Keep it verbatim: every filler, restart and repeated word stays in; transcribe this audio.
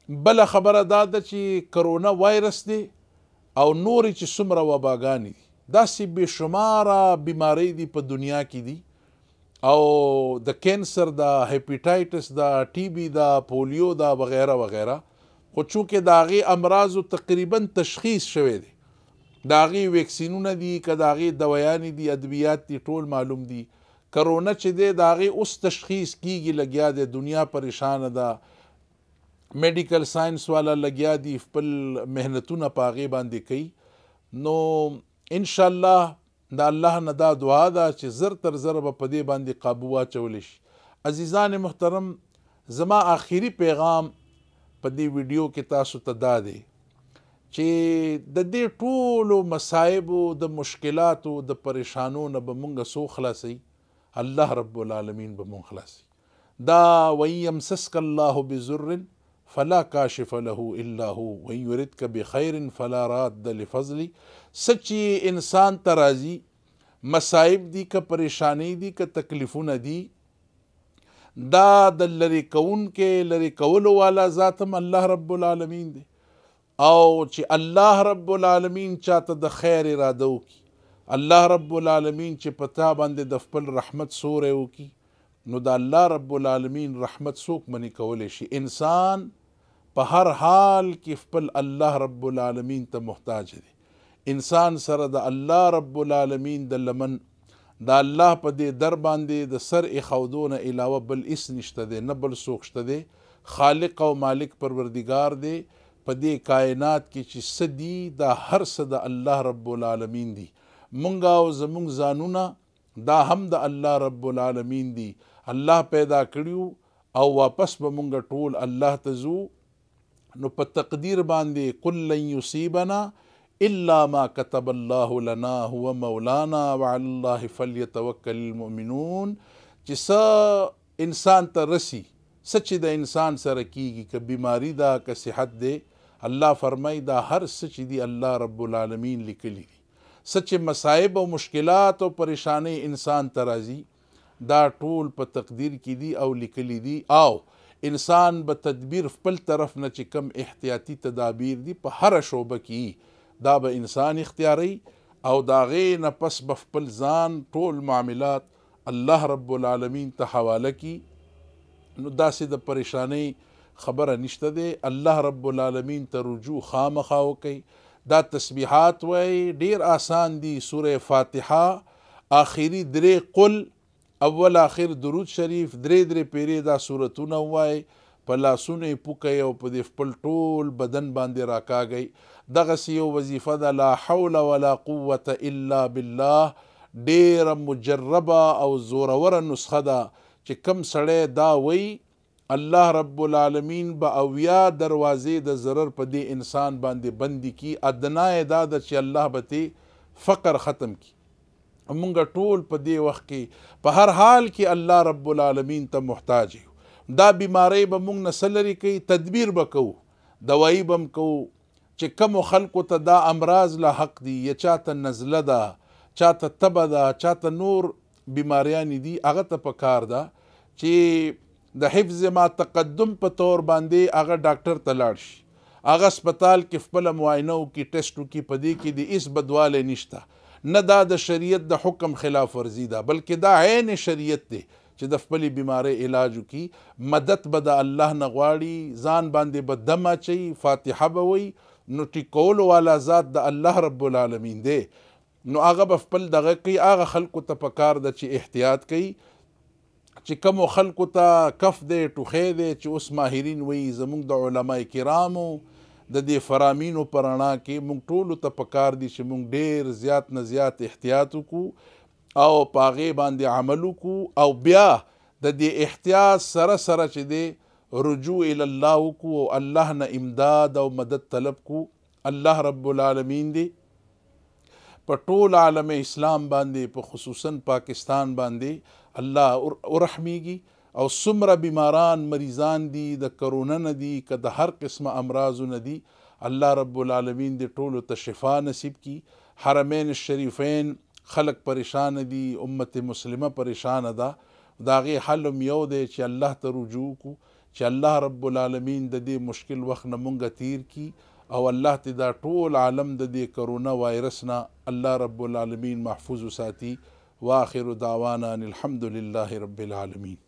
بله خبره دا ده چې کرونا وایرس دی او نورې چې څومره وباګانې دي داسې بې شماره بیمارۍ دي په دنیا کې دي او د کینسر دا هیپیټایټس دا ټي بي دا پولیو دا وغیره وغیره خو چونکې د هغې امراضو تقریبا تشخیص شوی دی د هغې ویکسینونه دي که د هغې دوایانې دي ادویات دي ټول معلوم دي کرونا چې دی د هغې اوس تشخیص کیږي لګیا دی دنیا پریشانه ده میډیکل ساینس والا لګیا دي خپل محنتونه په هغې باندې کوي نو انشاءالله د الله نه دا دعا ده چې زر تر زره به په دې باندې قابو واچولی شي عزیزان محترم زما آخري پیغام په دې ویډیو کې تاسو ته دا دی چې د دې ټولو مصایبو د مشکلاتو د پریشانو نه به مونږ څو خلاصوي الله رب العالمین به مونږ خلاصوي دا وَإِن يَمْسَسْكَ اللَّهُ بِضُرٍّ فلا کاشف له الا هو وَإِن يُرِدْكَ بِخَيْرٍ فلا راد لفضله سچی انسان ترازی مصائب دی که پریشانی دی که تکلیفونه دی دا د لری کون کې لری کولو والا ذاتم الله رب العالمین دی او چې الله رب العالمین چاته د خیر اراده وکي الله رب العالمین چې پتا باندې د خپل رحمت سوری وکي نو د الله رب العالمین رحمت څوک منی کولی شي انسان په هر حال کې خپل الله رب العالمین ته محتاج دی انسان سره د الله رب العالمین د لمن د الله په دې در باندې د سر ایښودو نه علاوه بل هیڅ نشته دی نه بل څوک شته دی خالق او مالک پروردګار دی په دې کائنات کې چې څه دي دا هر څه د الله رب العالمین دی مونږ او زمونږ ځانونه دا هم د الله رب العالمین دی الله پیدا کړیو او واپس به مونږ ټول الله ته ځو نو په تقدیر باندې قل لن یصیبنا الا ما كتب الله لنا هو مولانا وعلى الله فليتوكل المؤمنون چې څه انسان ته رسی څه چې د انسان سره کیږي که بیماری ده که صحت دی الله فرمای دا هر څه چې دی الله رب العالمین لیکلی دي څه چې مصائب او مشکلات او پریشانی انسان ته راځي دا ټول په تقدیر کې دي او لیکلی دي او انسان به تدبیر خپل طرف نه چې کم احتیاطي تدابیر دي په هر شعبه کې دا به انسان اختیاري او دا غې نه پس به خپل ځان ټول معاملات الله رب العالمین ته حواله کی نو داسې د پریشانی خبره نشته دی الله رب العالمین ته رجوع خامخا وکئ دا تسبیحات وای ډیر آسان دي سوره فاتحه آخري درې قل اول آخر درود شریف درې درې پیرې دا سورتونه وای په لاسونو یې پوکئ او په دې خپل ټول بدن باندې راکاږئ دغسې یو وظیفه ده لا حول ولا قوة الا بالله ډیره مجربه او زوروره نسخه ده چې کم سړی دا وی الله رب العالمین به اویا دروازې د ضرر په دې انسان باندې بندي کی ادنا یې دا ده چې الله به تی فقر ختم کی مونږ ټول په دې وخت کې په هر حال کې الله رب العالمین ته محتاج یو دا بیماری به مونږ نه څه لرې کوي تدبیر به کوو دوایي به هم کوو چې کمو خلکو ته دا امراض له حق دي یا چاته نزله ده چاته تبه ده چاته نور بیماریانې دي هغه ته پکار ده چې د حفظ ما تقدم په طور باندې هغه ډاکټر ته لاړ شي هغه هسپتال کې خپله معاینه وکړي ټیسټ وکړي په دې کې د هېڅ بدوالی نشته نه دا د شریعت د حکم خلاف ورزي ده بلکې دا عین شریعت دی چې د خپلې بیمارۍ علاج وکړي مدد به د الله نه غواړي ځان باندې به دم اچوي فاتحه به وایي نو ټیکولو والا ذات د الله رب العالمین دی نو هغه به خپل دغه کوي هغه خلکو ته پکار ده چې احتیاط کوي چې کومو خلکو ته کف دی ټوخی دی چې اوس ماهرین وایي زموږ د علما کرامو د دې فرامینو په رڼا کې موږ ټولو ته پکار دي چې موږ ډېر زیات نه زیات احتیاط وکړو او په هغې باندې عمل وکړو او بیا د دې احتیاط سره سره چې دی رجوع الله وکړو او الله نه امداد او مدد طلب کړو الله رب العالمین دی په ټول عالم اسلام باندې په خصوصا پاکستان باندې الله ورحمیږي او څومره بیماران مریضان دي د کرونا نه دي که د هر قسمه امراضو نه دي الله رب العالمین دې ټولو ته شفا نصیب کی حرمین الشریفین خلق پریشان دي امت مسلمه پریشان ده د هغې حل هم یو دی چې الله ته رجوع کړو چې الله رب العالمین د دې مشکل وخت نه مونږ تیر کی او الله ته دا ټول عالم د دې کرونا وایرس نه الله رب العالمین محفوظ وساتي. واخر دعوانا ان الحمد لله رب العالمین.